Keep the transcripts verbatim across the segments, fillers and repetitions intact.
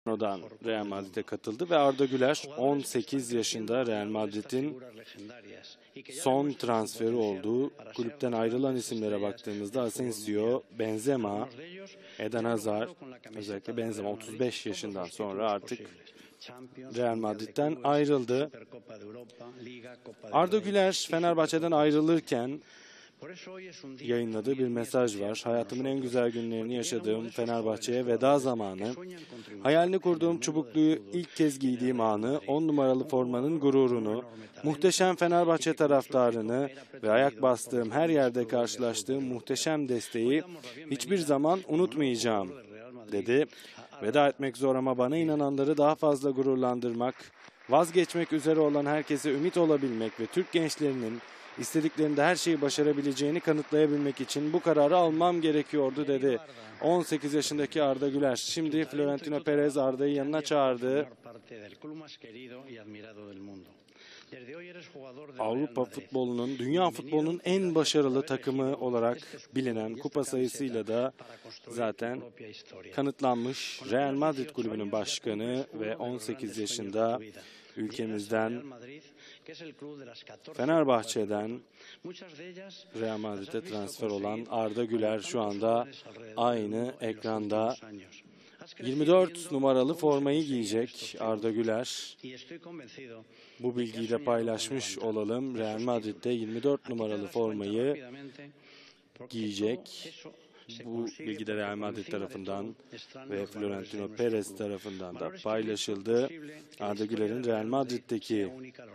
Odan Real Madrid'e katıldı ve Arda Güler on sekiz yaşında Real Madrid'in son transferi olduğu. Kulüpten ayrılan isimlere baktığımızda Asensio, Benzema, Eden Hazard, özellikle Benzema otuz beş yaşından sonra artık Real Madrid'den ayrıldı. Arda Güler Fenerbahçe'den ayrılırken yayınladığı bir mesaj var. Hayatımın en güzel günlerini yaşadığım Fenerbahçe'ye veda zamanı. Hayalini kurduğum çubukluyu ilk kez giydiğim anı, on numaralı formanın gururunu, muhteşem Fenerbahçe taraftarını ve ayak bastığım her yerde karşılaştığım muhteşem desteği hiçbir zaman unutmayacağım, dedi. Veda etmek zor ama bana inananları daha fazla gururlandırmak, vazgeçmek üzere olan herkese ümit olabilmek ve Türk gençlerinin İstediklerinde her şeyi başarabileceğini kanıtlayabilmek için bu kararı almam gerekiyordu, dedi. on sekiz yaşındaki Arda Güler. Şimdi Florentino Perez Arda'yı yanına çağırdı. Avrupa futbolunun, dünya futbolunun en başarılı takımı olarak bilinen kupa sayısıyla da zaten kanıtlanmış Real Madrid kulübünün başkanı ve on sekiz yaşında ülkemizden Fenerbahçe'den Real Madrid'e transfer olan Arda Güler şu anda aynı ekranda. yirmi dört numaralı formayı giyecek Arda Güler. Bu bilgiyi de paylaşmış olalım. Real Madrid'de yirmi dört numaralı formayı giyecek. Bu bilgi de Real Madrid tarafından ve Florentino Perez tarafından da paylaşıldı. Arda Güler'in Real Madrid'deki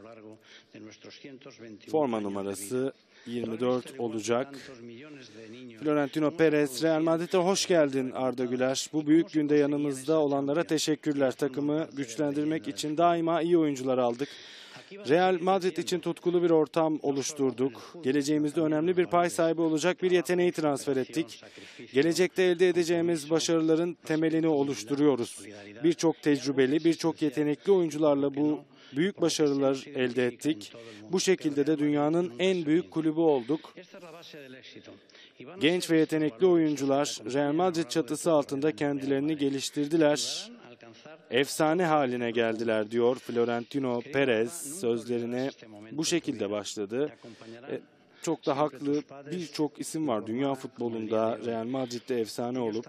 forma numarası yirmi dört olacak. Florentino Perez, Real Madrid'e hoş geldin Arda Güler. Bu büyük günde yanımızda olanlara teşekkürler. Takımı güçlendirmek için daima iyi oyuncular aldık. Real Madrid için tutkulu bir ortam oluşturduk. Geleceğimizde önemli bir pay sahibi olacak bir yeteneği transfer ettik. Gelecekte elde edeceğimiz başarıların temelini oluşturuyoruz. Birçok tecrübeli, birçok yetenekli oyuncularla bu büyük başarılar elde ettik. Bu şekilde de dünyanın en büyük kulübü olduk. Genç ve yetenekli oyuncular Real Madrid çatısı altında kendilerini geliştirdiler. Efsane haline geldiler, diyor Florentino Perez. Sözlerine bu şekilde başladı. E, çok da haklı. Birçok isim var dünya futbolunda Real Madrid'de efsane olup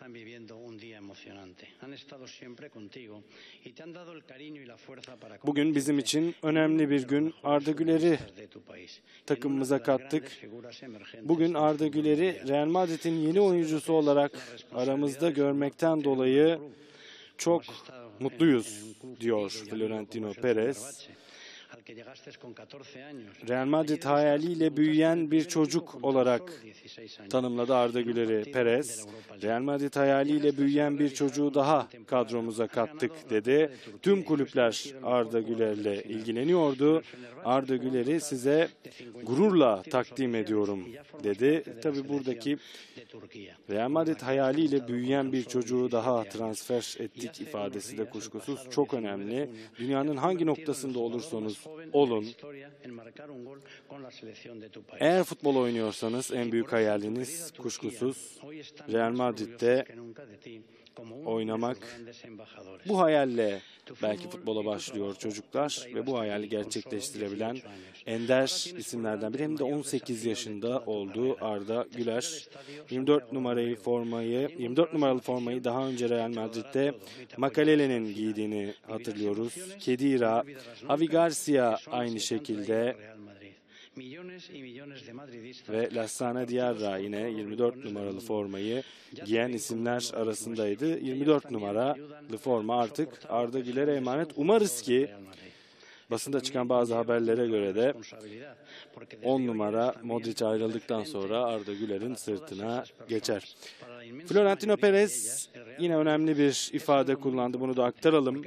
bugün bizim için önemli bir gün. Arda Güler'i takımımıza kattık. Bugün Arda Güler'i Real Madrid'in yeni oyuncusu olarak aramızda görmekten dolayı çok mutluyuz, diyor Florentino Perez. Real Madrid hayaliyle büyüyen bir çocuk olarak tanımladı Arda Güler'i Perez. Real Madrid hayaliyle büyüyen bir çocuğu daha kadromuza kattık, dedi. Tüm kulüpler Arda Güler'le ilgileniyordu. Arda Güler'i size gururla takdim ediyorum, dedi. Tabii buradaki Real Madrid hayaliyle büyüyen bir çocuğu daha transfer ettik ifadesi de kuşkusuz çok önemli. Dünyanın hangi noktasında olursanız olun, eğer futbol oynuyorsanız en büyük hayaliniz kuşkusuz Real Madrid'de oynamak. Bu hayalle belki futbola başlıyor çocuklar ve bu hayali gerçekleştirebilen ender isimlerden biri, hem de on sekiz yaşında olduğu Arda Güler. yirmi dört numarayı formayı, yirmi dört numaralı formayı daha önce Real Madrid'de Makalele'nin giydiğini hatırlıyoruz. Khedira, Javi Garcia aynı şekilde ve Lassana Diarra yine yirmi dört numaralı formayı giyen isimler arasındaydı. yirmi dört numaralı forma artık Arda Güler'e emanet. Umarız ki basında çıkan bazı haberlere göre de on numara Modric ayrıldıktan sonra Arda Güler'in sırtına geçer. Florentino Perez yine önemli bir ifade kullandı. Bunu da aktaralım.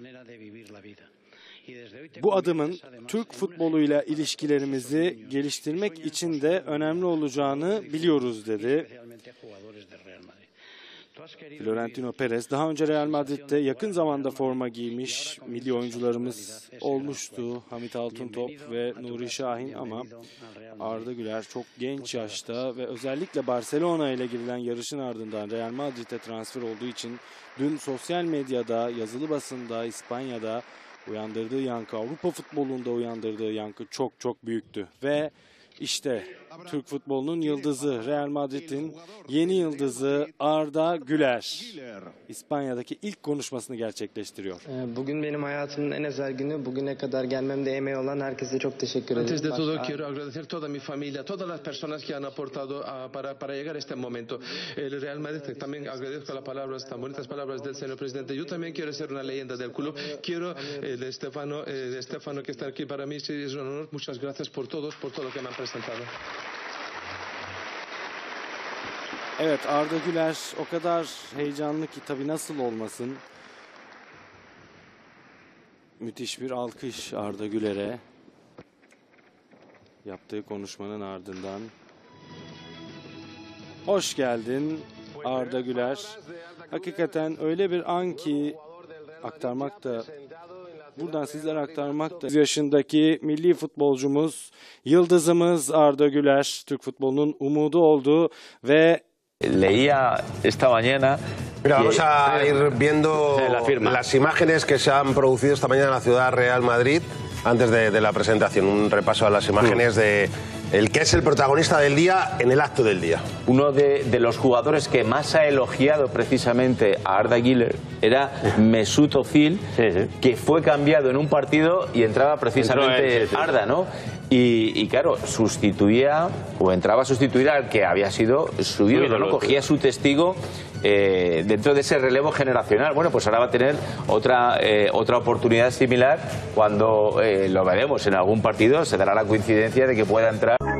Bu adımın Türk futboluyla ilişkilerimizi geliştirmek için de önemli olacağını biliyoruz, dedi. Florentino Perez daha önce Real Madrid'de yakın zamanda forma giymiş milli oyuncularımız olmuştu. Hamit Altıntop ve Nuri Şahin ama Arda Güler çok genç yaşta ve özellikle Barcelona ile girilen yarışın ardından Real Madrid'e transfer olduğu için dün sosyal medyada, yazılı basında, İspanya'da uyandırdığı yankı, Avrupa futbolunda uyandırdığı yankı çok çok büyüktü. Ve işte Türk futbolunun yıldızı, Real Madrid'in yeni yıldızı Arda Güler İspanya'daki ilk konuşmasını gerçekleştiriyor. Bugün benim hayatımın en özel günü. Bugüne kadar gelmemde emeği olan herkese çok teşekkür ederim. Antes de todo quiero agradecer toda mi familia, todas las personas que han aportado a, para, para llegar a este momento. El Real Madrid, también agradezco las palabras, tan bonitas palabras del señor presidente. Yo también quiero ser una leyenda del club. Quiero eh, de Estefano, eh, de Estefano que está aquí para mí, sí, es un honor. Muchas gracias por todos, por todo lo que me han presentado. Evet, Arda Güler o kadar heyecanlı ki tabii nasıl olmasın. Müthiş bir alkış Arda Güler'e. Yaptığı konuşmanın ardından. Hoş geldin Arda Güler. Hakikaten öyle bir an ki aktarmak da, buradan sizlere aktarmak da, yaşındaki milli futbolcumuz, yıldızımız Arda Güler, Türk futbolunun umudu oldu ve leía esta mañana. Mira, vamos a ir viendo la las imágenes que se han producido esta mañana en la ciudad Real Madrid antes de, de la presentación. Un repaso a las imágenes de el que es el protagonista del día en el acto del día. Uno de, de los jugadores que más ha elogiado precisamente a Arda Güler era Mesut Özil, sí, sí. que fue cambiado en un partido y entraba precisamente él, sí, sí. Arda, ¿no? Y, y claro, sustituía o entraba a sustituir al que había sido su ídolo, ¿no? Cogía su testigo eh, dentro de ese relevo generacional. Bueno, pues ahora va a tener otra, eh, otra oportunidad similar cuando eh, lo veremos en algún partido. Se dará la coincidencia de que pueda entrar.